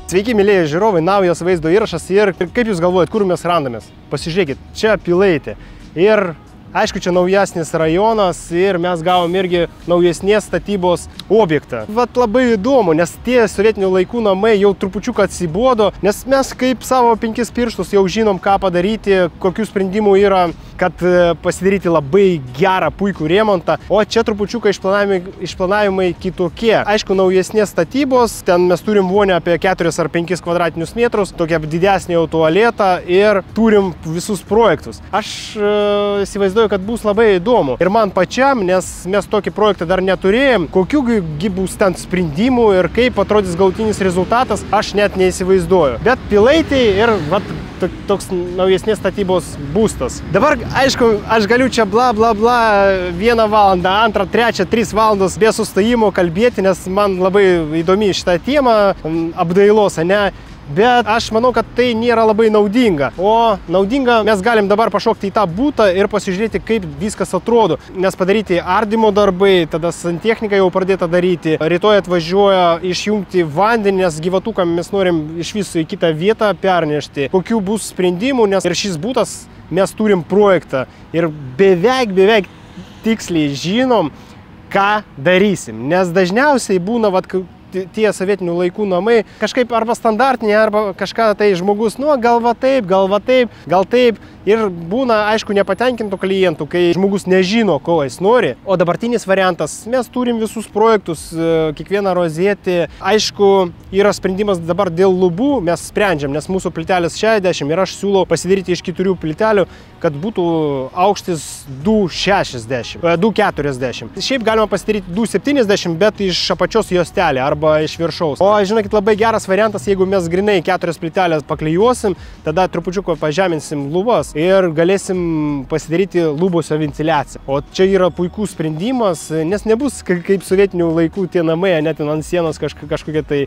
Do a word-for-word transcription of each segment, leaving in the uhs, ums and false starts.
Sveiki, mėlyje žiūrovai, naujas vaizdo įrašas ir kaip jūs galvojat, kur mes randamės? Pasižiūrėkit, čia Pilaitė. Ir aišku, čia naujesnis rajonas ir mes gavom irgi naujesnės statybos objektą. Vat labai įdomu, nes tie sovietinių laikų namai jau trupučiuką atsibodo, nes mes kaip savo penkis pirštus jau žinom, ką padaryti, kokių sprendimų yra, kad pasidaryti labai gerą, puikų remontą. O čia trupučiuką išplanavimai, išplanavimai kitokie. Aišku, naujesnės statybos, ten mes turim vonią apie keturis ar penkis kvadratinius metrus, tokią didesnį jau tualetą ir turim visus projektus. Aš e, įsivaizduoju, kad bus labai įdomu. Ir man pačiam, nes mes tokį projektą dar neturėjom, kokių bus ten sprendimų ir kaip atrodys galutinis rezultatas, aš net neįsivaizduoju. Bet Pilaitė ir vat, toks naujesnės statybos būstas. Dabar, aišku, aš galiu čia bla bla bla vieną valandą, antrą, trečią, tris valandas be sustojimo kalbėti, nes man labai įdomi šitą temą apdailos, ne? Bet aš manau, kad tai nėra labai naudinga. O naudinga mes galim dabar pašokti į tą butą ir pasižiūrėti, kaip viskas atrodo. Nes padaryti ardymo darbai, tada santechnika jau pradėta daryti. Rytoj atvažiuoja išjungti vandenį, nes gyvatukam mes norim iš viso į kitą vietą pernešti. Kokių bus sprendimų, nes ir šis butas mes turim projektą. Ir beveik, beveik tiksliai žinom, ką darysim. Nes dažniausiai būna, vat, tie sovietinių laikų namai kažkaip arba standartiniai, arba kažką tai žmogus, nu, gal va taip, gal va taip, gal taip. Ir būna, aišku, nepatenkintų klientų, kai žmogus nežino, ko jis nori. O dabartinis variantas, mes turim visus projektus, kiekvieną rozetį. Aišku, yra sprendimas dabar dėl lubų, mes sprendžiam, nes mūsų plytelės šešiasdešimt ir aš siūlau pasidaryti iš keturių plytelių, kad būtų aukštis du šešiasdešimt, du keturiasdešimt. Šiaip galima pasidaryti du septyniasdešimt, bet iš apačios juostelė arba iš viršaus. O, žinokit, labai geras variantas, jeigu mes grinai keturias plytelės paklijuosim, tada trupučiuką pažeminsim lubas ir galėsim pasidaryti lubose ventiliaciją. O čia yra puikus sprendimas, nes nebus kaip sovietinių laikų tie namai, net ant sienos kažkokia tai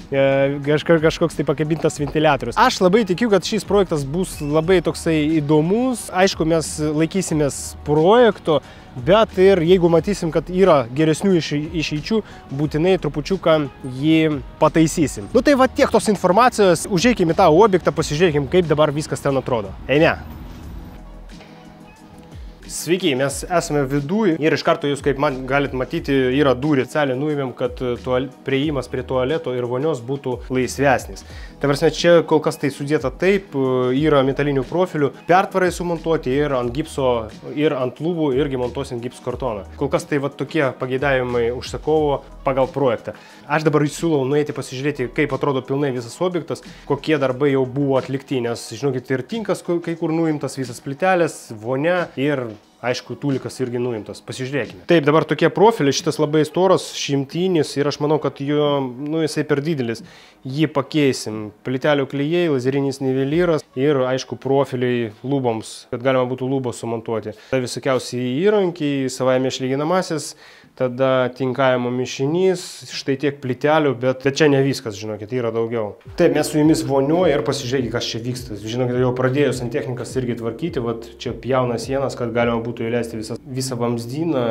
kažkoks tai pakabintas ventiliatorius. Aš labai tikiu, kad šis projektas bus labai toksai įdomus. Aišku, mes laikysimės projekto, bet ir jeigu matysim, kad yra geresnių išeičių, būtinai trupučiuką jį pataisysim. Nu tai va tiek tos informacijos, užeikim į tą objektą, pasižiūrėkim, kaip dabar viskas ten atrodo. Eime! Sveiki, mes esame viduj ir iš karto jūs, kaip man galit matyti, yra durį. Celį nuėmėm, kad priėjimas prie tualeto ir vonios būtų laisvesnis. Tai prasme, čia kol kas tai sudėta taip, yra metalinių profilių, pertvarai sumontuoti ir ant gipso, ir ant lubų irgi montuosim gipso kartoną. Kol kas tai va tokie pageidavimai užsakovo pagal projektą. Aš dabar siūlau nueiti pasižiūrėti, kaip atrodo pilnai visas objektas, kokie darbai jau buvo atlikti, nes, žinokit, ir tinkas kai kur nuimtas, visas plytelės, vonia ir aišku, tulikas irgi nuimtas. Pasižiūrėkime. Taip, dabar tokie profiliai, šitas labai storas, šimtinis ir aš manau, kad jo, nu, jisai per didelis. Jį pakeisim. Plytelių klijai, lazerinis nivelyras ir, aišku, profiliai lūboms, kad galima būtų lūbos sumontuoti. Tai visokiausi įrankiai, savaime išlyginamasis, tada tinkavimo mišinys, štai tiek plytelių, bet čia ne viskas, žinokit, yra daugiau. Taip, mes su jumis vonioja ir pasižiūrėkite, kas čia vyksta. Žinokit, jau pradėjau santechnikas irgi tvarkyti, vat čia pjauna sienas, kad galima būtų įleisti visą, visą vamzdyną.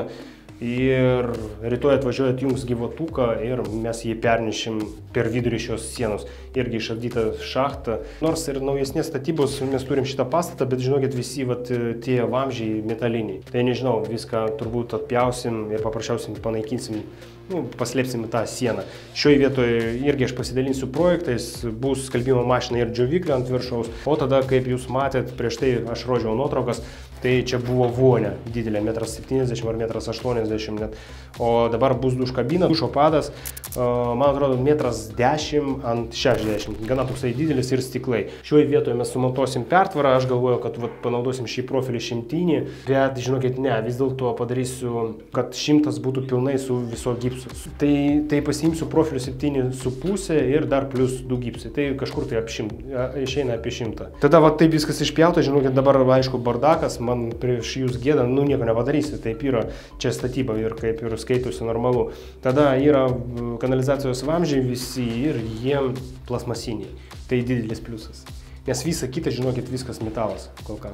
Ir rytoj atvažiuoja atjungs gyvatuką ir mes jį pernešim per vidurį šios sienos. Irgi išardyta šachta. Nors ir naujesnės statybos mes turim šitą pastatą, bet žinokit, visi vat, tie vamzdžiai metaliniai. Tai nežinau, viską turbūt atpjausim ir paprasčiausiai panaikinsim, nu, paslėpsim tą sieną. Šioje vietoje irgi aš pasidalinsiu projektais, bus skalbimo mašina ir džiovyklė ant viršaus. O tada, kaip jūs matėt, prieš tai aš rodžiau nuotraukas, tai čia buvo vonia didelė, metras septyniasdešimt ar metras aštuoniasdešimt net. O dabar bus duš kabina, dušo padas, man atrodo, metras dešimt ant šešiasdešimt. Gana toksai didelis ir stiklai. Šioje vietoje mes sumontuosim pertvarą, aš galvoju, kad vat, panaudosim šį profilį šimtinį, bet žinokit, ne, vis dėlto padarysiu, kad šimtas būtų pilnai su viso gipsu. Tai, tai pasiimsiu profilį septyni su pusė ir dar plus du gipsai. Tai kažkur tai apšimt, išeina apie šimtą. Tada va taip viskas išpjauta, žinokit, dabar aišku bardakas, man prieš jūs gėdą, nu nieko nepadarysi, taip yra čia statyba ir kaip ir skaitosi normalu. Tada yra kanalizacijos vamzdžiai visi ir jiem plasmasiniai. Tai didelis pliusas. Nes visa kita, žinokit, viskas metalas kol kas.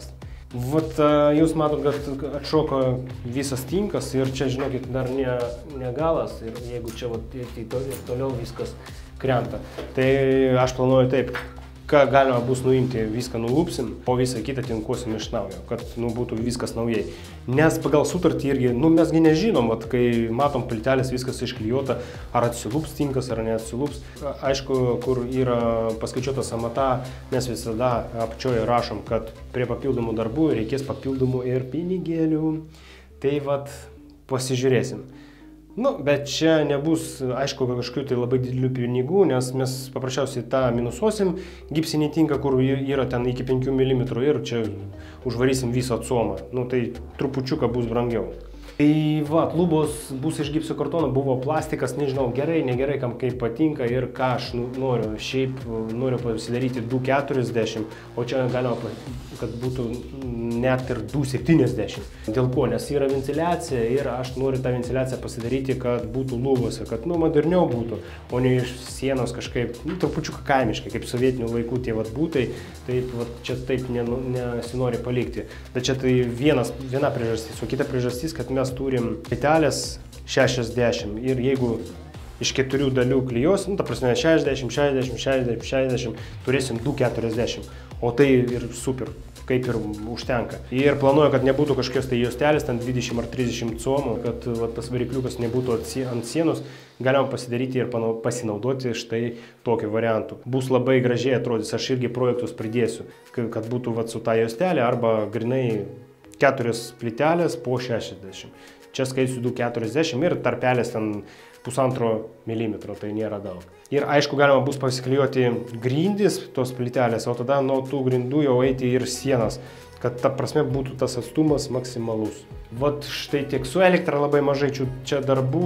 Vat jūs matot, kad atšoko visas tinkas ir čia, žinokit, dar ne, ne galas ir jeigu čia vat, ir toliau viskas krenta. Tai aš planuoju taip, ką galima bus nuimti, viską nulupsim, o visą kitą tinkuosim iš naujo, kad nu, būtų viskas naujai. Nes pagal sutartį irgi, nu mesgi nežinom, vat, kai matom plytelės viskas išklijuota, ar atsilups tinkas, ar neatsilups. Aišku, kur yra paskaičiuota samata, mes visada apčioje rašom, kad prie papildomų darbų reikės papildomų ir pinigėlių. Tai vat pasižiūrėsim. Nu, bet čia nebus, aišku, kažkokių tai labai didelių pinigų, nes mes paprasčiausiai tą minusuosim, gipsinį tinką, kur yra ten iki penkių milimetrų ir čia užvarysim visą atsomą. Nu, tai trupučiuką bus brangiau. Tai va, lubos bus iš gipsio kartono, buvo plastikas, nežinau, gerai, negerai, kam kaip patinka ir ką aš noriu. Šiaip noriu pasidaryti du keturiasdešimt, o čia galima, kad būtų net ir du septyniasdešimt. Dėl ko? Nes yra ventiliacija ir aš noriu tą ventiliaciją pasidaryti, kad būtų lubose, kad nu, moderniau būtų, o ne iš sienos kažkaip, nu, trupučiuką kaimiškai, kaip sovietinių laikų tie vat būtai, taip vat, čia taip nesinori palikti. Bet čia tai vienas, viena priežastis, o kita priežastis, kad mes turim plytelės šešiasdešimt ir jeigu iš keturių dalių klijos, nu, ta prasme šešiasdešimt, šešiasdešimt, šešiasdešimt, šešiasdešimt, turėsim du keturiasdešimt, o tai ir super, kaip ir užtenka. Ir planuoju, kad nebūtų kažkokios tai juostelės, ten dvidešimt ar trisdešimt comų, kad va, tas varikliukas nebūtų ant sienos, galima pasidaryti ir pasinaudoti štai tokiu variantu. Bus labai gražiai atrodys, aš irgi projektus pridėsiu, kad būtų va, su ta juostelė arba grinai keturios plytelės po šešiasdešimt. Čia skaičiu du keturiasdešimt ir tarpelės ten pusantro milimetro, tai nėra daug. Ir aišku, galima bus pasiklijuoti grindis tos plytelės, o tada nuo tų grindų jau eiti ir sienas, kad ta prasme būtų tas atstumas maksimalus. Vat štai tiek su elektra labai mažai čia darbų,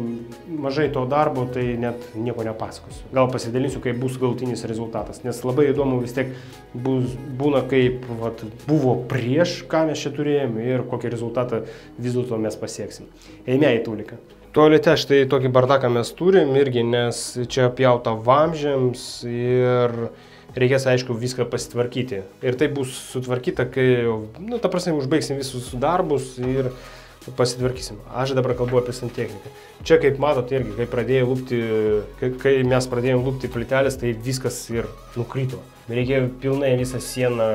mažai to darbo, tai net nieko nepasakosiu. Gal pasidalinsiu, kaip bus galutinis rezultatas, nes labai įdomu vis tiek bus, būna, kaip vat, buvo prieš, ką mes čia turėjom ir kokį rezultatą vis dėlto mes pasieksim. Eime į tuliką. Tualete štai tokį bardaką mes turim irgi, nes čia pjauta vamzdžiams ir reikės, aišku, viską pasitvarkyti. Ir tai bus sutvarkyta, kai, nu, ta prasme, užbaigsim visus darbus ir pasitvarkysim. Aš dabar kalbu apie santechniką. Čia, kaip matot, irgi, kai pradėjau lupti, kai, kai mes pradėjom lupti plytelės, tai viskas ir nukrito. Reikėjo pilnai visą sieną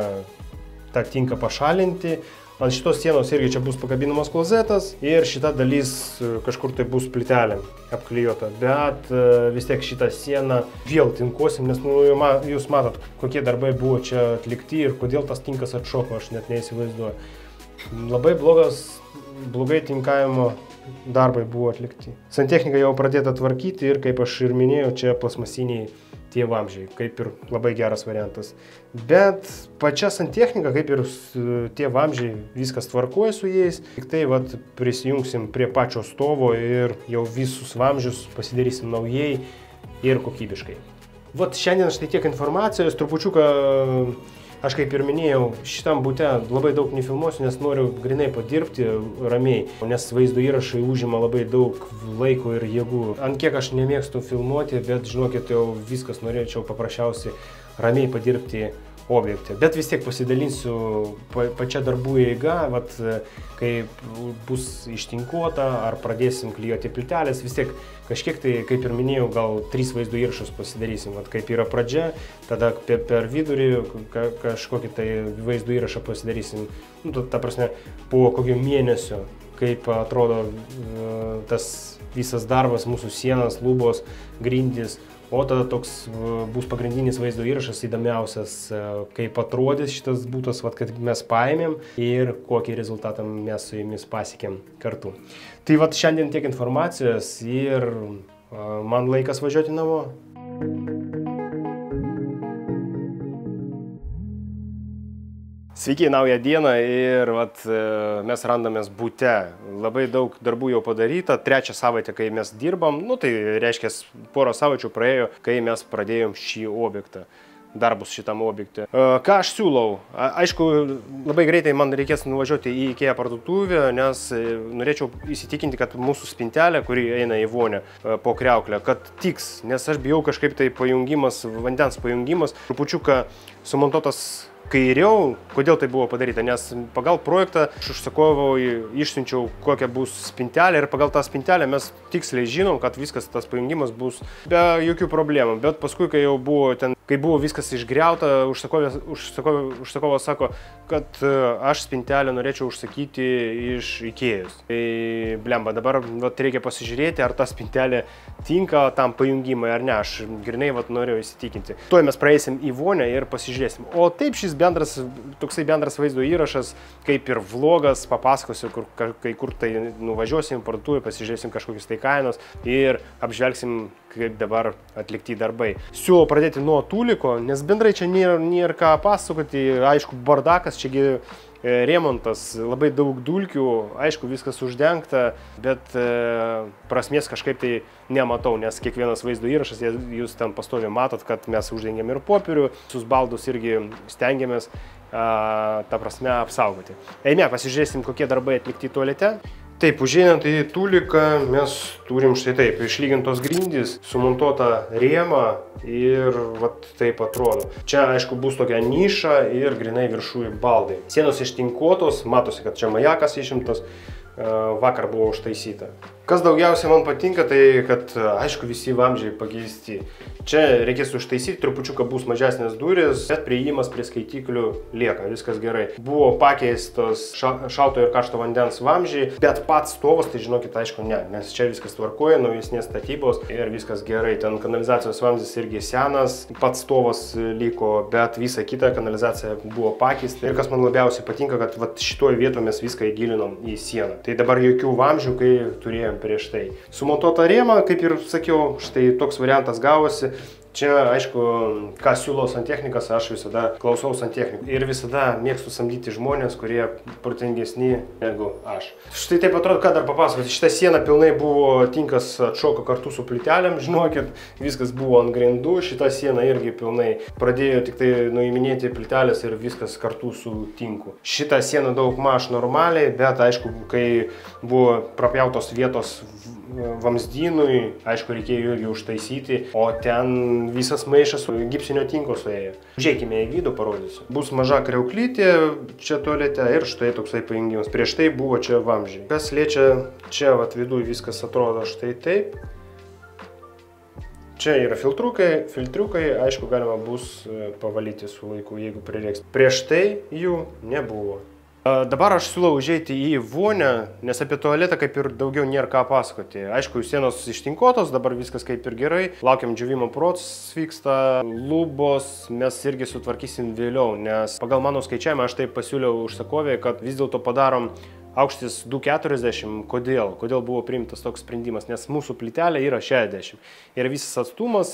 tą tinką pašalinti. Ant šitos sienos irgi čia bus pakabinamas klozetas ir šita dalis kažkur tai bus plytelė apklijuota. Bet vis tiek šitą sieną vėl tinkuosim, nes nu, jūs matot, kokie darbai buvo čia atlikti ir kodėl tas tinkas atšoko, aš net neįsivaizduoju. Labai blogas, blogai tinkavimo darbai buvo atlikti. Santechnika jau pradėta tvarkyti ir, kaip aš ir minėjau, čia plasmasiniai tie vamzdžiai, kaip ir labai geras variantas. Bet pačia santechnika, kaip ir tie vamzdžiai, viskas tvarkoja su jais. Tik tai vat, prisijungsim prie pačio stovo ir jau visus vamzdžius pasidarysim naujai ir kokybiškai. Vat šiandien štai tiek informacijos, trupučiuką, aš kaip ir minėjau, šitam bute labai daug nefilmuosiu, nes noriu grinai padirbti ramiai, nes vaizdo įrašai užima labai daug laiko ir jėgų. Ant kiek aš nemėgstu filmuoti, bet žinokit, jau viskas norėčiau paprasčiausiai ramiai padirbti objekte. Bet vis tiek pasidalinsiu pačia darbų eiga, vat, kai bus ištinkuota ar pradėsim klijuoti plytelės, vis tiek kažkiek tai, kaip ir minėjau, gal trys vaizdo įrašus pasidarysim. Vat, kaip yra pradžia, tada per vidurį kažkokį tai vaizdo įrašą pasidarysim. Nu, ta prasme, po kokio mėnesio, kaip atrodo tas visas darbas, mūsų sienas, lubos, grindys. O tada toks bus pagrindinis vaizdo įrašas įdomiausias, kaip atrodys šitas būtas, vat, kad mes paėmėm ir kokį rezultatą mes su jumis pasiekėm kartu. Tai vat šiandien tiek informacijos ir man laikas važiuoti namo. Sveiki, naują dieną ir vat, mes randamės bute. Labai daug darbų jau padaryta, trečią savaitę, kai mes dirbam, nu tai reiškia porą savaičių praėjo, kai mes pradėjom šį objektą, darbus šitam objekte. Ką aš siūlau? Aišku, labai greitai man reikės nuvažiuoti į IKEA parduotuvę, nes norėčiau įsitikinti, kad mūsų spintelė, kuri eina į vonią po kriauklę, kad tiks, nes aš bijau kažkaip tai pajungimas, vandens pajungimas, trupučiuką sumontuotas kairiau. Kodėl tai buvo padaryta? Nes pagal projektą aš užsakovui išsiunčiau, kokia bus spintelė ir pagal tą spintelę mes tiksliai žinom, kad viskas tas pajungimas bus be jokių problemų. Bet paskui, kai jau buvo ten, kai buvo viskas išgriauta, užsakovas, užsakovas, užsakovas sako, kad aš spintelę norėčiau užsakyti iš Ikėjos. Tai blemba, dabar vat, reikia pasižiūrėti, ar ta spintelė tinka tam pajungimui ar ne. Aš grinai vat, noriu įsitikinti. Tuoj mes praeisim į vonią ir pasižiūrėsim. O taip šis bendras, toksai bendras vaizdo įrašas, kaip ir vlogas, papasakosiu, kur, kai kur tai nuvažiuosim, parduotuvę, pasižiūrėsim kažkokius tai kainos ir apžvelgsim, kaip dabar atlikti darbai. Siūlau pradėti nuo tūliko, nes bendrai čia nėra, nėra ką pasakoti, aišku, bardakas, čiagi remontas, labai daug dulkių, aišku, viskas uždengta, bet e, prasmės kažkaip tai nematau, nes kiekvienas vaizdo įrašas, jūs ten pastoviai matot, kad mes uždengiam ir popierių, visus baldus irgi stengiamės a, tą prasme apsaugoti. Eime, pasižiūrėsim, kokie darbai atlikti tualete. Taip, užeinant į tūliką mes turim štai taip, išlygintos grindys, sumontuota rėma ir vat taip atrodo. Čia, aišku, bus tokia niša ir grinai viršuje baldai. Sienos ištinkuotos, matosi, kad čia majakas išimtas, vakar buvo užtaisyta. Kas daugiausiai man patinka, tai kad, aišku, visi vamzdžiai pakeisti. Čia reikės užtaisyti, trupučiuką bus mažesnės durys, bet priėjimas prie skaitiklių lieka, viskas gerai. Buvo pakeistos šalto ir karšto vandens vamzdžiai, bet pats stovas, tai žinokit, aišku, ne, nes čia viskas tvarkoja, naujesnės statybos ir viskas gerai. Ten kanalizacijos vamzdis irgi senas, pats stovas liko, bet visa kita kanalizacija buvo pakeista. Ir kas man labiausiai patinka, kad vat, šitoje vietoje mes viską įgilinom į sieną. Tai dabar jokių vamzdžių, kai turėjom prieš tai. Sumontuota rėma, kaip ir sakiau, štai toks variantas gavosi. Čia, aišku, ką siūlau santechnikas, aš visada klausau santechnikų. Ir visada mėgstu samdyti žmonės, kurie protingesni negu aš. Štai taip atrodo, ką dar papasakoti. Šitą sieną pilnai buvo tinkas atšoko kartu su plytelėm, žinokit, viskas buvo ant grindų. Šitą sieną irgi pilnai pradėjo tik tai nuiminėti plytelės ir viskas kartu su tinku. Šitą sieną daug maž normaliai, bet aišku, kai buvo prapjautos vietos vamzdynui, aišku, reikėjo irgi užtaisyti, o ten visas maišas su gipsinio tinko suėjo. Žiūrėkime į vidų, parodysiu. Bus maža kriauklytė čia tualete ir štai toksai pajungimas. Prieš tai buvo čia vamzdžiai. Kas liečia, čia vat viduje viskas atrodo štai taip. Čia yra filtrukai, filtriukai, aišku, galima bus pavalyti su laiku, jeigu prireiks. Prieš tai jų nebuvo. Dabar aš siūlau užeiti į vonią, nes apie tualetą kaip ir daugiau nėra ką pasakoti. Aišku, sienos ištinkuotos, dabar viskas kaip ir gerai. Laukiam džiovimo procesas vyksta, lubos mes irgi sutvarkysim vėliau, nes pagal mano skaičiavimą aš taip pasiūliau užsakovėje, kad vis dėlto padarom aukštis du keturiasdešimt. Kodėl? Kodėl buvo priimtas toks sprendimas? Nes mūsų plytelė yra šešiasdešimt. Ir visas atstumas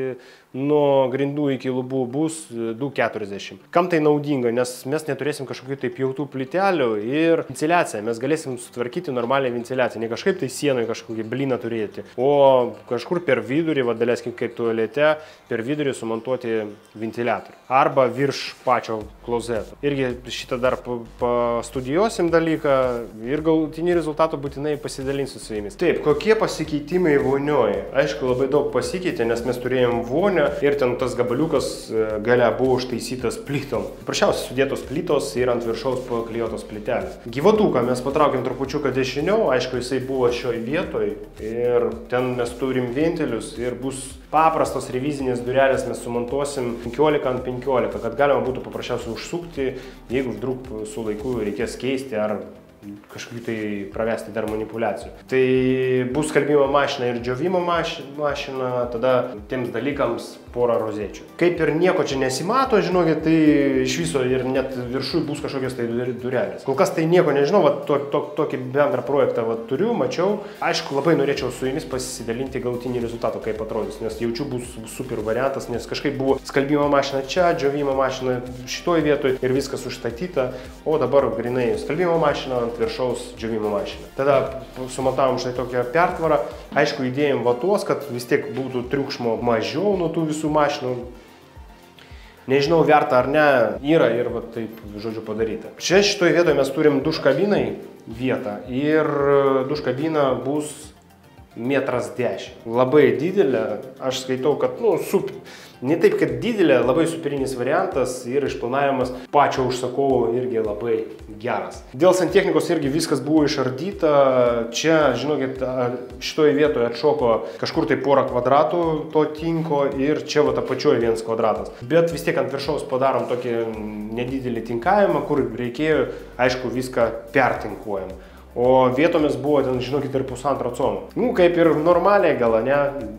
nuo grindų iki lubų bus du keturiasdešimt. Kam tai naudinga? Nes mes neturėsim kažkokių tai pjautų plytelių ir ventiliaciją. Mes galėsim sutvarkyti normalią ventiliaciją. Ne kažkaip tai sienoje kažkokį blyną turėti, o kažkur per vidurį, va, daleiskim kaip tualete, per vidurį sumontuoti ventiliatorių. Arba virš pačio klozeto. Irgi šitą dar pastudijuosim dalyką. Ir galutinį rezultatą būtinai pasidalinsiu su jumis. Taip, kokie pasikeitimai vonioje? Aišku, labai daug pasikeitė, nes mes turėjom vonią ir ten tas gabaliukas gale buvo užtaisytas plytom. Prašiausiai sudėtos plytos ir ant viršaus paklijuotos plytelės. Gyvatuką mes patraukėm trupučiuką dešiniau, aišku, jisai buvo šioj vietoj ir ten mes turim ventilius ir bus paprastos revizinės durelės, mes sumontuosim penkiolika ant penkiolika, kad galima būtų paprasčiausiai užsukti, jeigu vdruk su laiku reikės keisti ar kažkokiu tai pravesti dar manipulacijų. Tai bus skalbimo mašina ir džiovimo mašina, tada tiems dalykams porą rozečių. Kaip ir nieko čia nesimato, žinokit, tai iš viso ir net viršui bus kažkokios tai durelės. Kol kas tai nieko nežinau, va, to, to, tokį bendrą projektą va, turiu, mačiau. Aišku, labai norėčiau su jumis pasidalinti galutinį rezultatą, kaip atrodys, nes jaučiu bus super variantas, nes kažkaip buvo skalbimo mašina čia, džiovimo mašina šitoj vietoj ir viskas užstatyta, o dabar grinai skalbimo mašina ant viršaus džiovimo mašina. Tada sumontavom štai tokią pertvarą, aišku, įdėjom vatos, kad vis tiek būtų triukšmo mažiau nuo tų visų mašinų. Nežinau, verta ar ne, yra ir va, taip, žodžiu, padaryta. Čia šitoje vietoje mes turim duškabinai vietą ir duškabina bus metras dešimt. Labai didelė, aš skaitau, kad, nu, super. Ne taip, kad didelė, labai superinis variantas ir išplanavimas pačio užsakovo irgi labai geras. Dėl santechnikos irgi viskas buvo išardyta. Čia, žinokit, šitoje vietoje atšoko kažkur tai porą kvadratų to tinko ir čia va apačioje vienas kvadratas. Bet vis tiek ant viršaus padarom tokį nedidelį tinkavimą, kur reikėjo, aišku, viską pertinkuojam. O vietomis buvo ten, žinokit, ir pusantro cono. Nu, kaip ir normaliai gal, ne?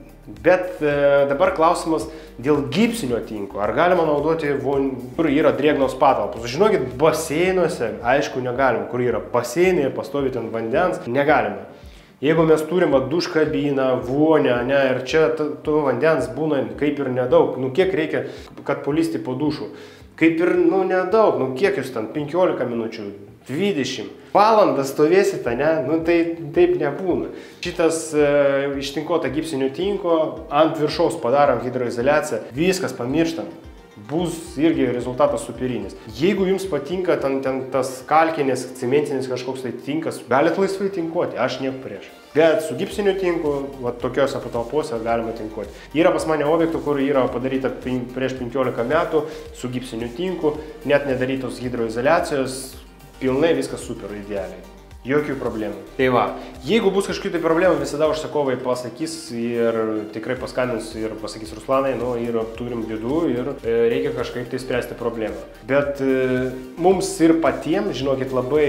Bet e, dabar klausimas dėl gipsinio tinko. Ar galima naudoti, kur yra drėgnos patalpos? Žinokit, baseinuose, aišku, negalima. Kur yra baseinai ir pastovi ten vandens, negalime. Jeigu mes turim duškabiną, vonę, ne, ir čia to vandens būna kaip ir nedaug, nu kiek reikia, kad pulisti po dušu? Kaip ir, nu, nedaug, nu kiek jūs ten, penkiolika minučių, dvidešimt. Valandą stovėsite, ne? Nu tai taip nebūna. Šitas e, ištinkuota gipsinio tinko, ant viršaus padarom hidroizoliaciją, viskas pamirštam. Bus irgi rezultatas superinis. Jeigu jums patinka ten, ten tas kalkinis, cementinis kažkoks tai tinkas, galit laisvai tinkuoti, aš nieko prieš. Bet su gipsiniu tinku, va, tokiuose patalpose galima tinkuoti. Yra pas mane objektų, kur yra padaryta prieš penkiolika metų su gipsiniu tinku, net nedarytos hidroizoliacijos, pilnai viskas super idealiai. Jokių problemų. Tai va, jeigu bus kažkokių tai problemų, visada užsakovai pasakys ir tikrai paskambins ir pasakys Ruslanai, nu ir turim bėdų ir e, reikia kažkaip tai spręsti problemą. Bet e, mums ir patiems, žinokit, labai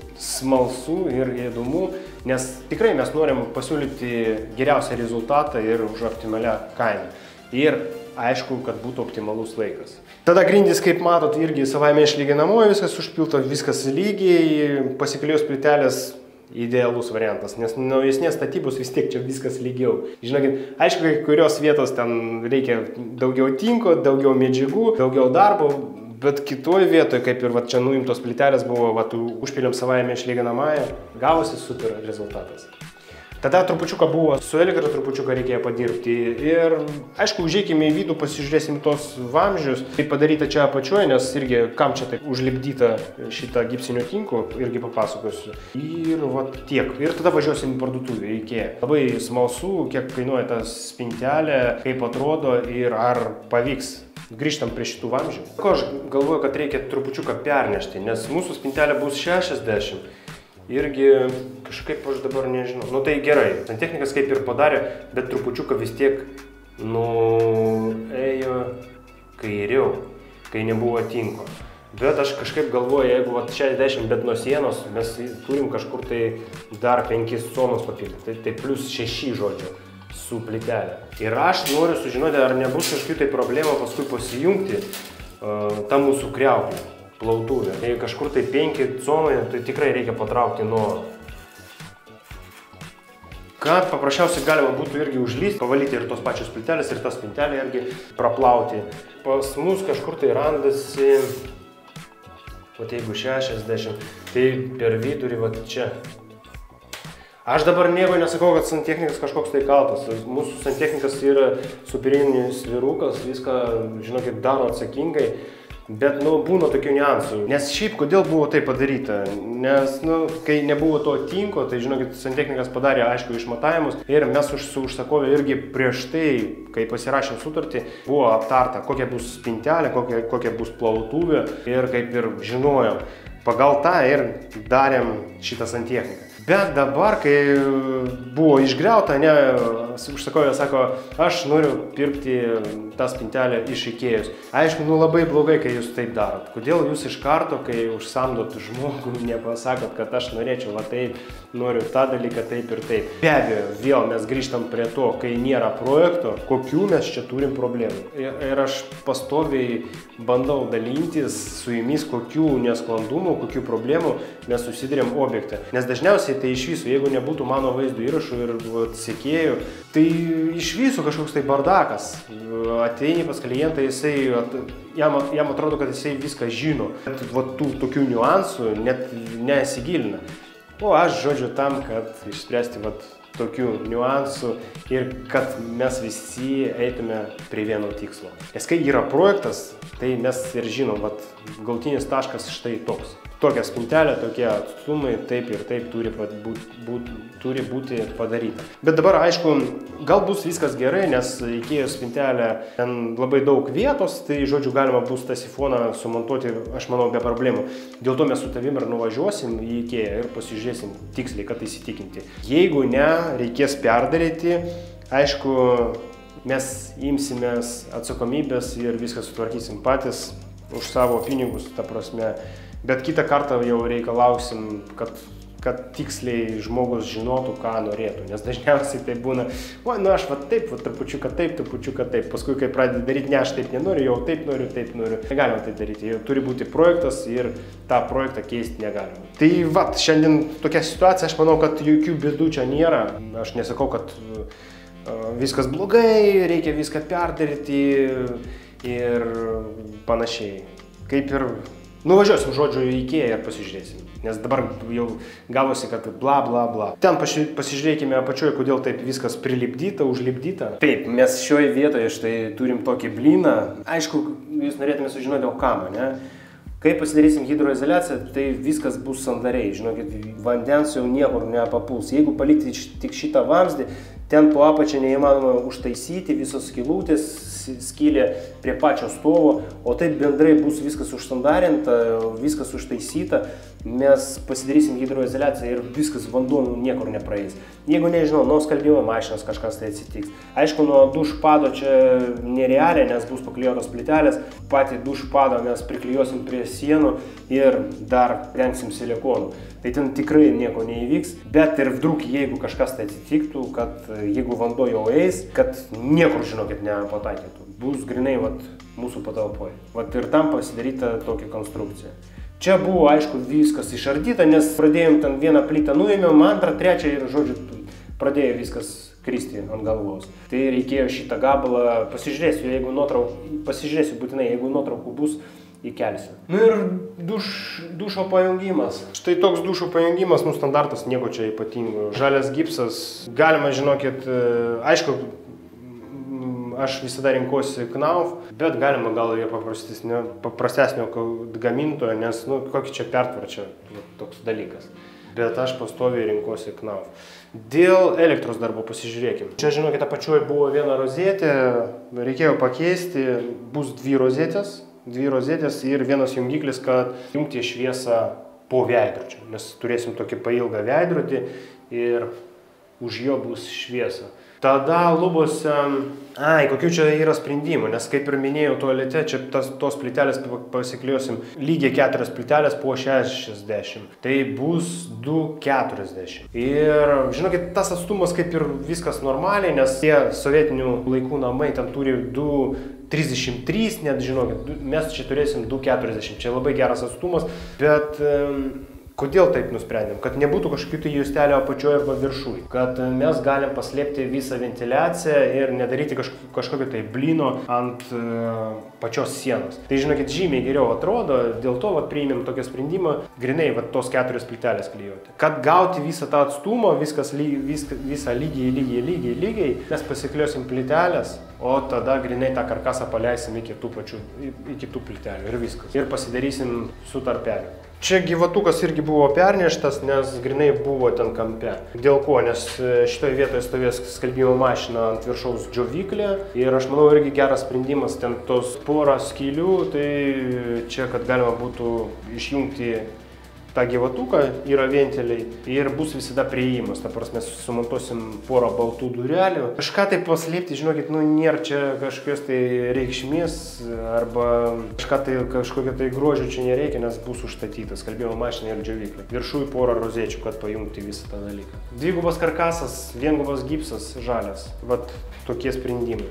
smalsu ir įdomu, nes tikrai mes norim pasiūlyti geriausią rezultatą ir už optimalią kainą. Ir aišku, kad būtų optimalus laikas. Tada grindys, kaip matot, irgi savaime išlyginamoji, viskas užpilta, viskas lygiai, pasiklijos plytelės idealus variantas, nes naujesnės statybos vis tiek čia viskas lygiau. Žinokit, aišku, kai kurios vietos ten reikia daugiau tinko, daugiau medžiagų, daugiau darbo, bet kitoje vietoje, kaip ir va, čia nuimtos plytelės buvo, va, užpiliam savaime išlyginamąją, gavosi super rezultatas. Tada trupučiuką buvo su elektra, trupučiuką reikėjo padirbti ir, aišku, užeikime į vidų, pasižiūrėsim tos vamzdžius. Tai padaryta čia apačioje, nes irgi, kam čia taip užlipdyta šitą gipsinio tinko, irgi papasakosiu. Ir va tiek. Ir tada važiuosim į parduotuvę, į IKEA. Labai smalsu, kiek kainuoja ta spintelė, kaip atrodo ir ar pavyks. Grįžtam prie šitų vamzdžių. Ko aš galvoju, kad reikia trupučiuką pernešti, nes mūsų spintelė bus šešiasdešimt. Irgi kažkaip aš dabar nežinau. Nu tai gerai, santechnikas kaip ir padarė, bet trupučiuką vis tiek nuėjo kairiau, kai nebuvo tinko. Bet aš kažkaip galvoju, jeigu vat, šešiasdešimt, bet nuo sienos mes turim kažkur tai dar penkis conus papildyti, tai, tai plus šeši žodžiu su plytelė. Ir aš noriu sužinoti, ar nebus kažkokių tai problemų paskui pasijungti uh, tą mūsų kriauklę. Plautuvė. Jei kažkur tai penki conai, tai tikrai reikia patraukti nuo. Kad paprasčiausiai galima būtų irgi užlysti, pavalyti ir tos pačios plytelės, ir tas spintelę irgi praplauti. Pas mus kažkur tai randasi, vat jeigu šešiasdešimt, tai per vidurį vat čia. Aš dabar nieko nesakau, kad santechnikas kažkoks tai kaltas. Mūsų santechnikas yra superinis vyrukas, viską, žinokit, daro atsakingai. Bet, nu, būna tokių niuansų. Nes šiaip, kodėl buvo tai padaryta? Nes, nu, kai nebuvo to tinko, tai, žinokit, santechnikas padarė, aišku, išmatavimus. Ir mes už, su užsakovė irgi prieš tai, kai pasirašėm sutartį, buvo aptarta, kokia bus spintelė, kokia, kokia bus plautuvė. Ir kaip ir žinojom, pagal tą ir darėm šitą santechniką. Bet dabar, kai buvo išgriauta, ne, užsakovė sako, aš noriu pirkti tą spintelę iš IKEA'os. Aišku, nu labai blogai, kai jūs taip darot. Kodėl jūs iš karto, kai užsamdot žmogų, nepasakot, kad aš norėčiau, va taip, noriu tą dalyką taip ir taip. Be abejo, vėl mes grįžtam prie to, kai nėra projekto, kokių mes čia turim problemų. Ir, ir aš pastoviai bandau dalintis su jumis, kokių nesklandumų, kokių problemų mes susidurėm objekte. Nes dažniausiai tai iš viso, jeigu nebūtų mano vaizdo įrašų ir sekėjų, tai iš viso kažkoks tai bardakas. Ateini pas klientą, jisai, jam, jam atrodo, kad jisai viską žino. Bet va, tų tokių niuansų net nesigilina. O aš žodžiu tam, kad išspręsti va, tokių niuansų ir kad mes visi eitume prie vieno tikslo. Nes kai yra projektas, tai mes ir žinom, va, galutinis taškas štai toks. tokia spintelė, tokie atstumai, taip ir taip turi, būt, būt, turi būti padaryta. Bet dabar, aišku, gal bus viskas gerai, nes IKEA spintelė, ten labai daug vietos, tai, žodžiu, galima bus tą sifoną sumontuoti, aš manau, be problemų. Dėl to mes su tavim ir nuvažiuosim į IKEA ir pasižiūrėsim tiksliai, kad įsitikinti. Jeigu ne, reikės perdaryti, aišku, mes imsimės atsakomybės ir viską sutvarkysim patys už savo pinigus, ta prasme. Bet kitą kartą jau reikalausim, kad, kad tiksliai žmogus žinotų, ką norėtų. Nes dažniausiai tai būna, oi, nu aš va taip, va trupučiuką taip, trupučiuką taip. Paskui, kai pradedi daryti, ne, aš taip nenoriu, jau taip noriu, taip noriu. Negalima tai daryti. Jau turi būti projektas ir tą projektą keisti negalima. Tai va, šiandien tokia situacija, aš manau, kad jokių bėdų čia nėra. Aš nesakau, kad uh, viskas blogai, reikia viską perdaryti ir panašiai. Kaip ir nuvažiuosim, žodžiu, į IKEA ir pasižiūrėsim. Nes dabar jau gavosi, kad bla bla bla. Ten pasižiūrėkime apačioje, kodėl taip viskas prilipdyta, užlipdyta. Taip, mes šioje vietoje štai turim tokį blyną. Aišku, jūs norėtume sužinoti, o kam, ne? Kai pasidarysim hidroizoliaciją, tai viskas bus sandariai. Žinokit, vandens jau niekur nepapuls. Jeigu palikti tik šitą vamzdį, ten po apačią neįmanoma užtaisyti, visos skylutės skylė prie pačio stovo, o taip bendrai bus viskas užsandarinta, viskas užtaisyta, mes pasidarysim hidroizoliaciją ir viskas vanduo niekur nepraeis. Jeigu nežinau, nuo skalbimo mašinos kažkas tai atsitiks. Aišku, nuo dušpado čia nerealiai, nes bus paklijuotos plytelės, patį dušpadą mes priklijuosim prie sienų ir dar rengsim silikonų. Tai ten tikrai nieko neįvyks, bet ir vdruk, jeigu kažkas tai atsitiktų, kad jeigu vanduo jau eis, kad niekur, žinokit, nepataikytų. Bus grinai vat, mūsų patalpoje. Vat ir tam pasidaryta tokia konstrukcija. Čia buvo, aišku, viskas išardyta, nes pradėjom ten vieną plytą nuėmėm, antrą, trečią ir, žodžiu, pradėjo viskas kristi ant galvos. Tai reikėjo šitą gabalą, pasižiūrėsiu, jeigu nuotraukų, pasižiūrėsiu būtinai, jeigu nuotraukų bus, įkelsiu. Nu ir duš, dušo pajungimas. Štai toks dušo pajungimas, nu standartas, nieko čia ypatingo. Žalias gipsas, galima, žinokit, aišku, aš visada rinkuosi Knauf, bet galima gal ir paprastesnio gamintojo, nes, nu, kokį čia pertvarą čia toks dalykas. Bet aš pastoviai rinkuosi Knauf. Dėl elektros darbo pasižiūrėkim. Čia, žinokit, apačioje buvo viena rozetė, reikėjo pakeisti, bus dvi rozetės, dvi rozetės ir vienas jungiklis, kad jungti šviesą po veidrodžiu, nes turėsim tokį pailgą veidrodį ir už jo bus šviesa. Tada lubose, ai, kokių čia yra sprendimų, nes kaip ir minėjau tualete, čia tas, tos plytelės pasikliuosim lygiai keturias plytelės po šešiasdešimt. Tai bus du keturiasdešimt. Ir, žinokit, tas atstumas kaip ir viskas normaliai, nes tie sovietinių laikų namai ten turi du trisdešimt trys, net, žinokit, mes čia turėsim du keturiasdešimt. Čia labai geras atstumas, bet kodėl taip nusprendėm? Kad nebūtų kažkokių tai juostelio apačioje arba viršui. Kad mes galim paslėpti visą ventiliaciją ir nedaryti kažkokio, kažkokio tai blyno ant uh, pačios sienos. Tai, žinokit, žymiai geriau atrodo, dėl to vat, priėmėm tokį sprendimą, grinai vat, tos keturios plytelės klijuoti. Kad gauti visą tą atstumą, viskas lyg, viską, visą lygiai, lygiai, lygiai, lygiai, mes pasikliuosim plytelės, o tada grinai tą karkasą paleisim iki tų pačių, iki tų plytelių ir viskas. Ir pasidarysim su tarpeliu. Čia gyvatukas irgi buvo perneštas, nes grinai buvo ten kampe. Dėl ko? Nes šitoje vietoje stovės skalbimo mašina ant viršaus džiovyklė ir aš manau irgi geras sprendimas, ten tos porą skylių, tai čia, kad galima būtų išjungti tą gyvatuką, yra ventiliai ir bus visada priėjimas, ta prasme sumontuosim porą baltų durelių. Kažką tai paslėpti, žinokit, nu nėra čia kažkokios tai reikšmės arba kažką tai, kažkokio tai grožio čia nereikia, nes bus užstatytas skalbimo mašina ir džiovyklė. Viršui porą rozečių, kad pajungti visą tą dalyką. Dvigubas karkasas, viengubas gipsas, žalias. Vat tokie sprendimai.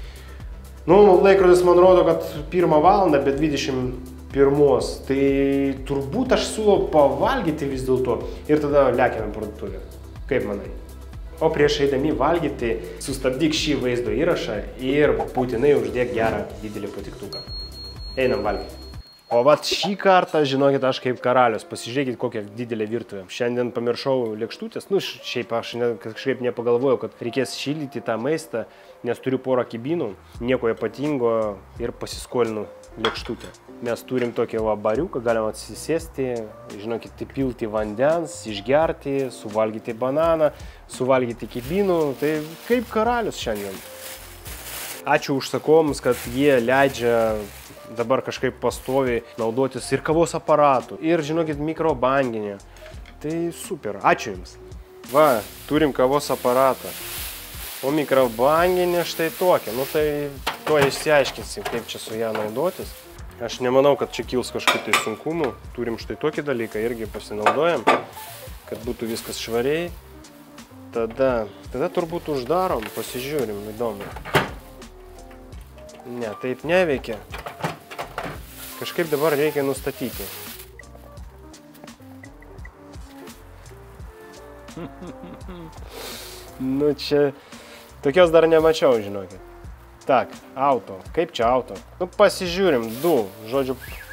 Nu, laikrodis man rodo, kad pirmą valandą, bet dvidešimt pirmos, tai turbūt aš siūlau pavalgyti vis dėlto ir tada lekiame parduotuvę. Kaip manai? O prieš eidami valgyti, sustabdyk šį vaizdo įrašą ir būtinai uždėk gerą didelį patiktuką. Einam valgyti. O vat šį kartą, žinokit, aš kaip karalius, pasižiūrėkit kokią didelę virtuvę. Šiandien pamiršau lėkštutės, nu šiaip aš ne, kažkaip nepagalvojau, kad reikės šildyti tą maistą, nes turiu porą kibinų, nieko ypatingo ir pasiskolinu lėkštutę. Mes turim tokį va bariuką, galim atsisėsti, žinokit, įpilti vandens, išgerti, suvalgyti bananą, suvalgyti kibinų, tai kaip karalius šiandien. Ačiū užsakovams, kad jie leidžia dabar kažkaip pastoviai naudotis ir kavos aparatų, ir, žinokit, mikrobanginę. Tai super, ačiū jums. Va, turim kavos aparatą. O mikrobanginė štai tokia, nu tai to išsiaiškinsim, kaip čia su ją naudotis. Aš nemanau, kad čia kils kažkokių tai sunkumų. Turim štai tokį dalyką, irgi pasinaudojam, kad būtų viskas švariai. Tada, tada turbūt uždarom, pasižiūrim, įdomu. Ne, taip neveikia. Kažkaip dabar reikia nustatyti. Nu čia, tokios dar nemačiau, žinokit. Tak, auto. Kaip čia auto? Nu pasižiūrim, du, žodžiu.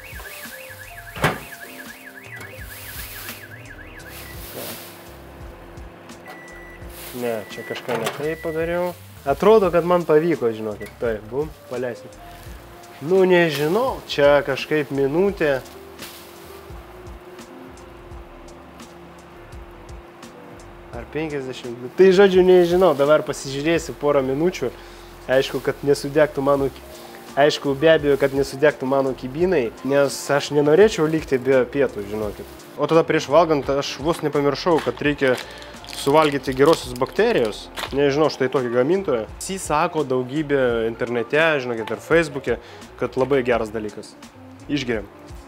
Ne, čia kažką ne taip padariau. Atrodo, kad man pavyko, žinokit. Tai, bum, paleisim. Nu nežinau, čia kažkaip minutė. Ar penkiasdešimt. Tai žodžiu, nežinau, dabar pasižiūrėsiu porą minučių. Aišku, kad nesudegtų mano, aišku, be abejo, kad nesudegtų mano kibinai, nes aš nenorėčiau likti be pietų, žinokit. O tada prieš valgant aš vos nepamiršau, kad reikia suvalgyti gerosios bakterijos. Nežinau, štai tokį gamintoją. Jis sako daugybę internete, žinokit, ir Facebook'e, kad labai geras dalykas. Išgeriam.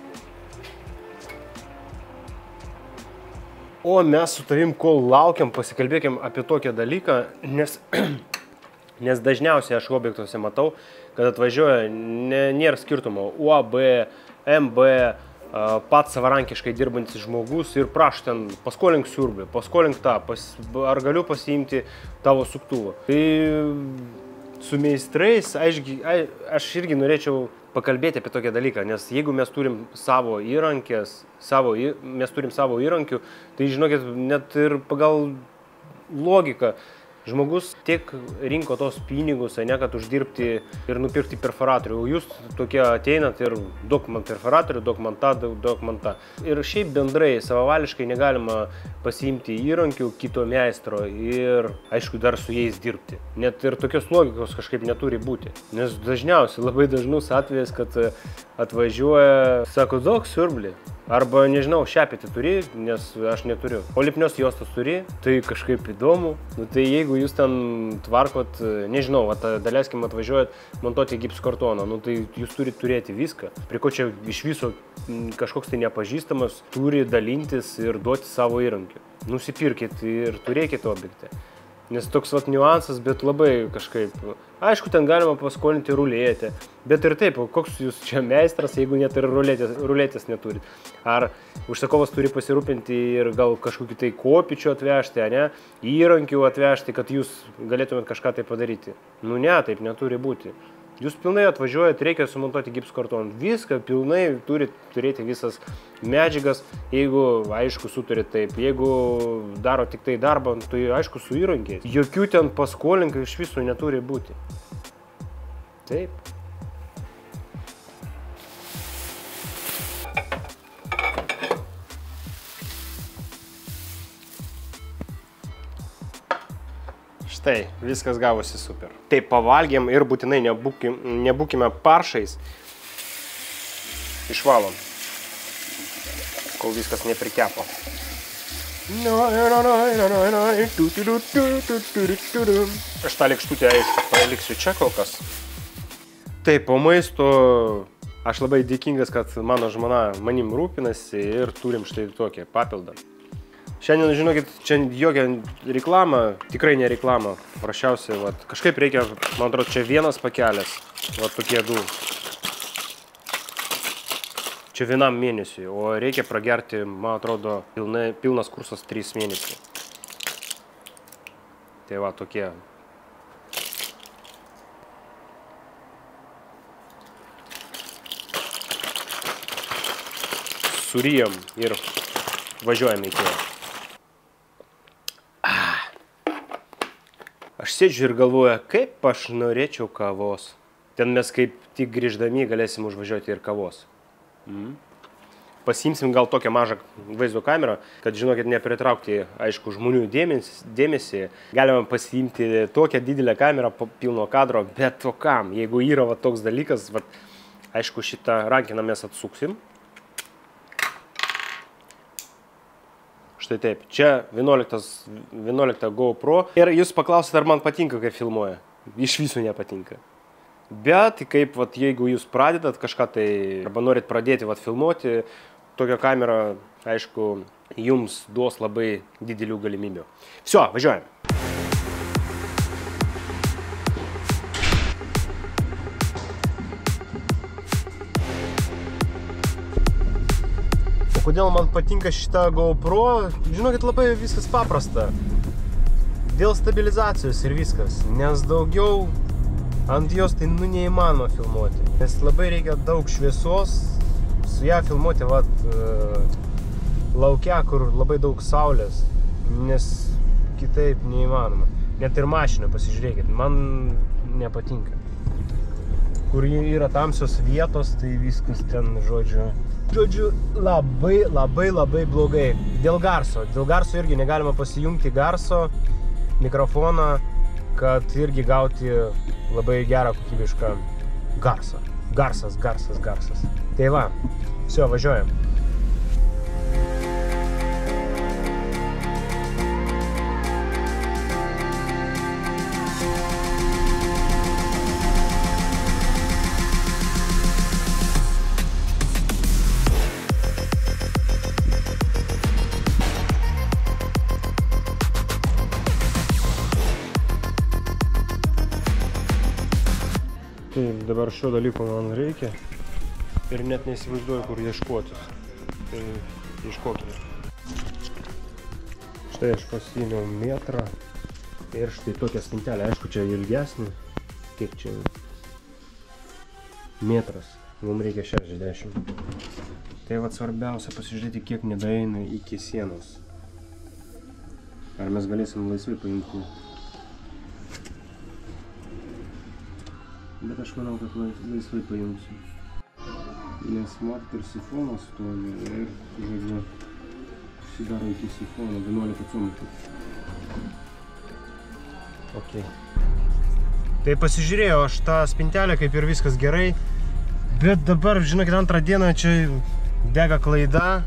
O mes su tavim, kol laukiam, pasikalbėkim apie tokią dalyką, nes, nes dažniausiai aš objektuose matau, kad atvažiuoja, ne, nėra skirtumo, U A B, M B, pats savarankiškai dirbantis žmogus ir prašo ten paskolink siurblį, paskolink tą, pas, ar galiu pasiimti tavo suktuvą. Tai su meistrais aš, aš irgi norėčiau pakalbėti apie tokią dalyką, nes jeigu mes turim savo įrankės, savo, mes turim savo įrankių, tai žinokit, net ir pagal logiką žmogus tiek rinko tos pinigus, ne, kad uždirbti ir nupirkti perforatorių. O jūs tokie ateinat ir duok man perforatorių, duok man tą, duok man tą. Ir šiaip bendrai savavališkai negalima pasiimti įrankių kito meistro ir, aišku, dar su jais dirbti. Net ir tokios logikos kažkaip neturi būti. Nes dažniausiai, labai dažnus atvejais, kad atvažiuoja, sako, duok siurblį. Arba, nežinau, šepetį turi, nes aš neturiu. O lipnios juostos turi, tai kažkaip įdomu. Nu, tai jeigu jūs ten tvarkot, nežinau, at, daleiskim atvažiuojat montuoti gipskartoną, nu, tai jūs turite turėti viską. Prie ko čia iš viso kažkoks tai nepažįstamas turi dalintis ir duoti savo įrankių. Nusipirkit ir turėkit objektą. Nes toks vat niuansas, bet labai kažkaip, aišku, ten galima paskolinti ruletę, bet ir taip, koks jūs čia meistras, jeigu net ir ruletės, ruletės neturit. Ar užsakovas turi pasirūpinti ir gal kažkokį tai kopičių atvežti, ne, įrankių atvežti, kad jūs galėtumėt kažką tai padaryti. Nu ne, taip neturi būti. Jūs pilnai atvažiuojat, reikia sumontuoti gipskartoną. Viską pilnai turi turėti visas medžiagas, jeigu, aišku, suturit taip. Jeigu daro tik tai darbą, tai aišku, su įrankiais. Jokių ten paskolinkai iš viso neturi būti. Taip. Štai, viskas gavosi super. Taip, pavalgėm ir būtinai nebūkim, nebūkime paršais. Išvalom, kol viskas neprikepo. Aš tą lėkštutę, aišku, paliksiu čia kol kas. Taip, po maisto aš labai dėkingas, kad mano žmona manim rūpinasi ir turim štai tokį papildą. Šiandien, žinokit, čia jokia reklama, tikrai ne reklama, prašiausiai, vat, kažkaip reikia, man atrodo, čia vienas pakelis, vat tokie du. Čia vienam mėnesiui, o reikia pragerti, man atrodo, pilna, pilnas kursas trys mėnesiai. Tai va, tokie. Surijom ir važiuojame į kėlą. Aš sėdžiu ir galvoju, kaip aš norėčiau kavos. Ten mes kaip tik grįždami galėsim užvažiuoti ir kavos. Mm. Pasiimsim gal tokią mažą vaizdo kamerą, kad, žinokit, nepritraukti, aišku, žmonių dėmesį, dėmesį. Galima pasiimti tokią didelę kamerą pilno kadro, bet to kam? Jeigu yra va, toks dalykas, va, aišku, šitą rankiną mes atsuksim. Štai taip, čia vienuolikta GoPro. Ir jūs paklausite, ar man patinka, kai filmuoja. Iš viso nepatinka. Bet kaip, vat, jeigu jūs pradedat kažką tai, arba norit pradėti vat, filmuoti, tokia kamera, aišku, jums duos labai didelių galimybių. Viso, važiuojam. O kodėl man patinka šita GoPro? Žinokit, labai viskas paprasta. Dėl stabilizacijos ir viskas. Nes daugiau ant jos tai nu neįmanoma filmuoti. Nes labai reikia daug šviesos. Su ją filmuoti vat, laukia, kur labai daug saulės. Nes kitaip neįmanoma. Net ir mašiną pasižiūrėkit. Man nepatinka. Kur yra tamsios vietos, tai viskas ten, žodžiu. Žodžiu, labai, labai, labai blogai. Dėl garso. Dėl garso irgi negalima pasijungti garso mikrofoną, kad irgi gauti labai gerą kokybišką garsą. Garsas, garsas, garsas. Tai va, viso, važiuojam. Taip, dabar šio dalyko man reikia ir net neįsivaizduoju, kur ieškotis. Tai ieškokime. Štai aš pasiėmiau metrą ir štai tokią spintelę. Aišku, čia ilgesnį. Kiek čia? Metras. Mums reikia šešiasdešimt. Tai vat svarbiausia pasižiūrėti, kiek nedaeina iki sienos. Ar mes galėsim laisvai paimti. Bet aš manau, kad laisvai paimsiu. Nes matot ir sifonas stovi ir, žodžiu, susidaro iki sifono vienuolika centimetrų. Ok. Tai pasižiūrėjau aš tą spintelę, kaip ir viskas gerai. Bet dabar, žinokit, antrą dieną čia dega klaida.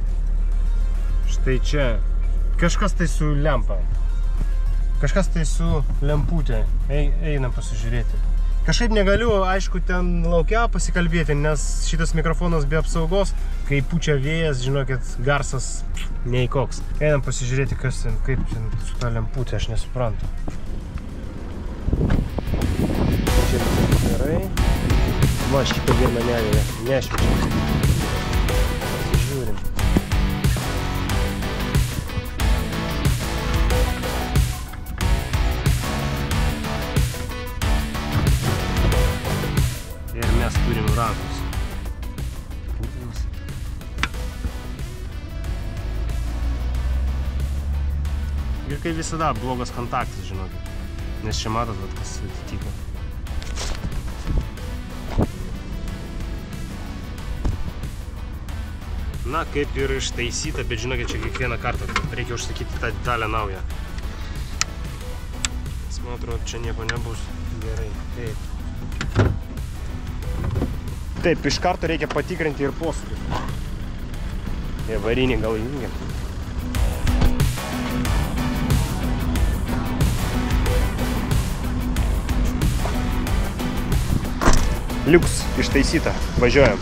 Štai čia. Kažkas tai su lempa. Kažkas tai su lemputė. Einam pasižiūrėti. Kažkaip negaliu, aišku, ten laukia pasikalbėti, nes šitas mikrofonas be apsaugos, kai pučia vėjas, žinokit, garsas nei koks. Einam pasižiūrėti, kas ten, kaip ten su ta lemputė, aš nesuprantu. Čia viskas gerai. Va, šitą vieną nevėją, nešviečia. Pasižiūrim. Mes turim ratus. Ir kaip visada blogas kontaktas, žinokit. Nes čia matot, kas atitiko. Na, kaip ir ištaisyta, bet žinokit, čia kiekvieną kartą reikia užsakyti tą detalę naują. Nes man atrodo, čia nieko nebus gerai. Taip. Taip, iš karto reikia patikrinti ir posūkį. Ir varinį gal įjungia. Liuks, ištaisyta. Važiuojam.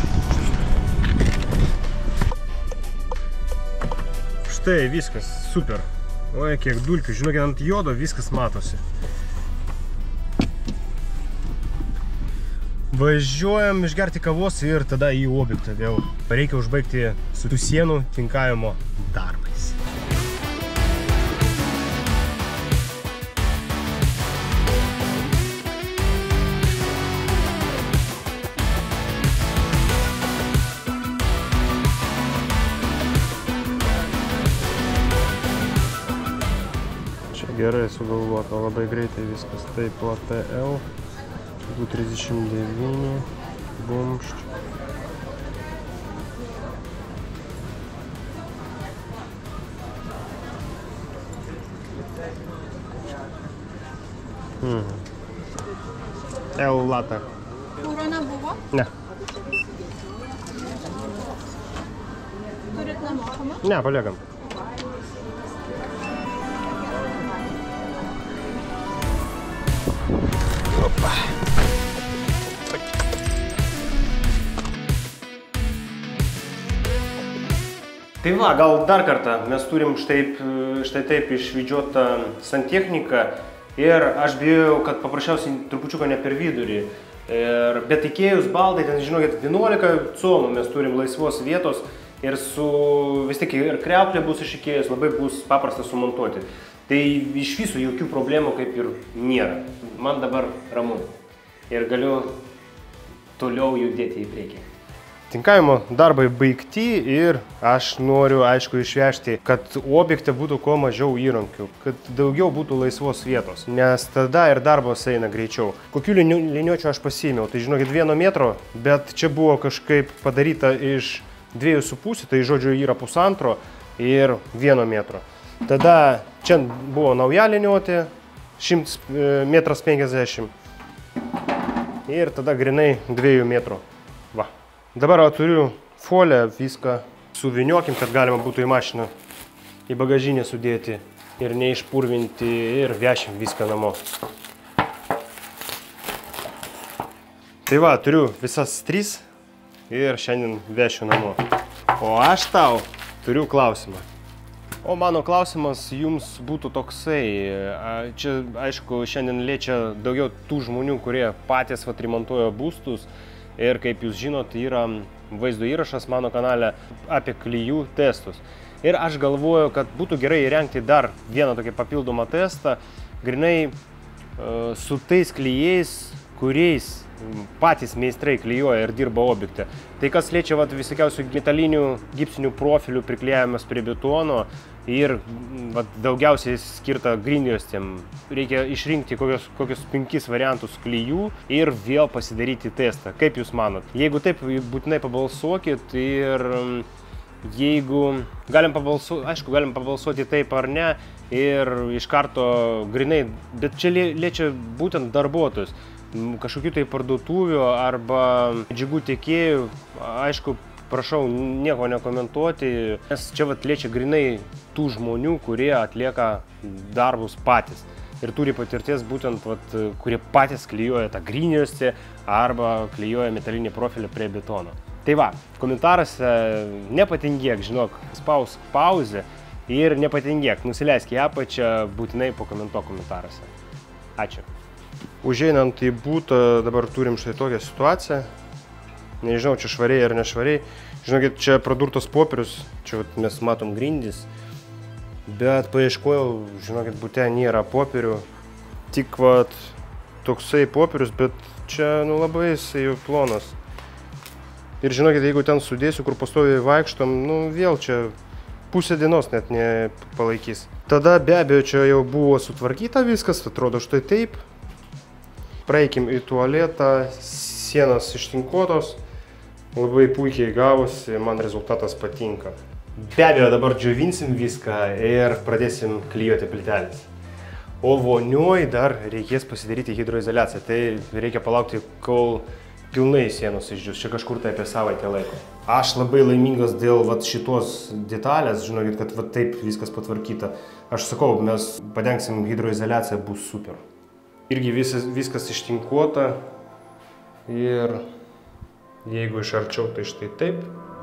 Štai, viskas, super. Oi, kiek dulkių. Žinokit, ant jodo viskas matosi. Važiuojam išgerti kavos ir tada į objektą vėl. Reikia užbaigti su tų sienų tinkavimo darbais. Čia gerai sugalvota, labai greitai viskas. Taip, O T L. du trisdešimt devyni, bumšt. Mhm. L latą. Kuro nebuvo? Ne. Turit nemokamą? Ne, paliekam. Opa. Tai va, gal dar kartą mes turim štai, štai taip išvidžiuotą santechniką ir aš bijau, kad paprasčiausiai trupučiuką ne per vidurį. Ir, bet įkėjus baldai, ten žinokit, vienuolika colų mes turim laisvos vietos ir su, vis tik ir kriauklė bus išikėjus, labai bus paprasta sumontuoti. Tai iš viso jokių problemų kaip ir nėra. Man dabar ramu ir galiu toliau judėti į priekį. Tinkavimo darbai baigti ir aš noriu, aišku, išvežti, kad objekte būtų kuo mažiau įrankių, kad daugiau būtų laisvos vietos, nes tada ir darbas eina greičiau. Kokių liniuočių aš pasiėmiau, tai žinokit, vieno metro, bet čia buvo kažkaip padaryta iš dviejų su pusė, tai žodžiu yra pusantro ir vieno metro. Tada čia buvo nauja liniuotė, šimtas metras penkiasdešimt ir tada grinai dviejų metrų. Va. Dabar turiu foliją, viską suviniokim, kad galima būtų į mašiną, į bagažinę sudėti ir neišpurvinti ir vešim viską namo. Tai va, turiu visas trys ir šiandien vešiu namo. O aš tau turiu klausimą. O mano klausimas jums būtų toksai. Čia, aišku, šiandien liečia daugiau tų žmonių, kurie patys vat remontuoja būstus. Ir kaip jūs žinot, yra vaizdo įrašas mano kanale apie klijų testus. Ir aš galvoju, kad būtų gerai įrengti dar vieną tokį papildomą testą, grinai uh, su tais klijais, kuriais patys meistrai klijuoja ir dirba objekte. Tai kas liečia vat, visokiausių metalinių gipsinių profilių priklijavimas prie betono ir vat, daugiausiai skirta grindjuostėm. Reikia išrinkti kokius, kokius penkis variantus klijų ir vėl pasidaryti testą. Kaip jūs manot? Jeigu taip, būtinai pabalsuokit ir jeigu galim pabalsuoti, aišku, galim pabalsuoti taip ar ne ir iš karto grinai, bet čia liečia būtent darbuotojus. Kažkokių tai parduotuvių arba džigų tiekėjų, aišku, prašau nieko nekomentuoti, nes čia vat liečia grinai tų žmonių, kurie atlieka darbus patys ir turi patirties būtent, vat, kurie patys klijuoja tą grindjuostę arba klijuoja metalinį profilį prie betono. Tai va, komentaruose nepatingėk, žinok, spaus pauzę ir nepatingėk, nusileisk į apačią, būtinai pakomentuok komentaruose. Ačiū. Užeinant į būtą, dabar turim štai tokią situaciją. Nežinau, čia švariai ar nešvariai. Žinokit, čia pradurtos popierius, čia vat, mes matom grindis. Bet paieškojau, žinokit, būte nėra popierių. Tik vat toksai popierius, bet čia nu, labai jisai jau plonas. Ir žinokit, jeigu ten sudėsiu, kur pastoviai vaikštom, nu vėl čia pusę dienos net nepalaikys. Tada be abejo čia jau buvo sutvarkyta viskas, atrodo štai taip. Praeikim į tualetą, sienos ištinkuotos, labai puikiai gavosi, man rezultatas patinka. Be abejo, dabar džiovinsim viską ir pradėsim klijuoti plyteles. O vonioj dar reikės pasidaryti hidroizoliaciją, tai reikia palaukti, kol pilnai sienos išdžius, čia kažkur tai apie savaitę laiko. Aš labai laimingas dėl vat, šitos detalės, žinokit, kad vat, taip viskas patvarkyta. Aš sakau, mes padengsim hidroizoliaciją, bus super. Irgi visas, viskas ištinkuota ir jeigu iš arčiau, tai štai taip.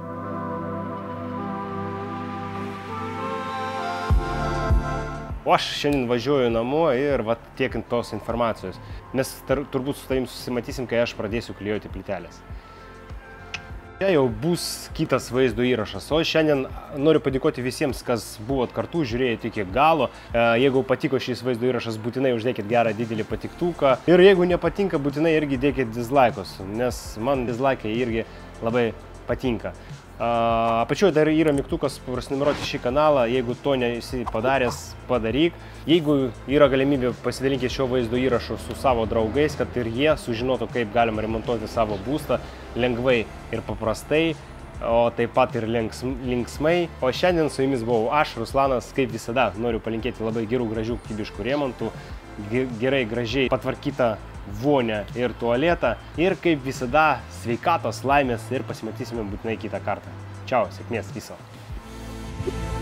O aš šiandien važiuoju namo ir vat tiekint tos informacijos, nes tar, turbūt su tavim susimatysim, kai aš pradėsiu klijuoti plyteles. Čia jau bus kitas vaizdo įrašas, o šiandien noriu padėkoti visiems, kas buvot kartu, žiūrėjote iki galo. Jeigu patiko šis vaizdo įrašas, būtinai uždėkit gerą didelį patiktuką. Ir jeigu nepatinka, būtinai irgi dėkit dislaikus, nes man dislaikai irgi labai patinka. Apačioje dar yra mygtukas prasinumeruoti šį kanalą, jeigu to nesi padaręs, padaryk. Jeigu yra galimybė, pasidalinkite šio vaizdo įrašu su savo draugais, kad ir jie sužinotų, kaip galima remontuoti savo būstą lengvai ir paprastai, o taip pat ir linksmai. O šiandien su jumis buvau aš, Ruslanas, kaip visada noriu palinkėti labai gerų, gražių, kokybiškų remontų, gerai, gražiai patvarkytą vonę ir tualetą ir kaip visada sveikatos, laimės ir pasimatysime būtinai kitą kartą. Čiau, sėkmės viso.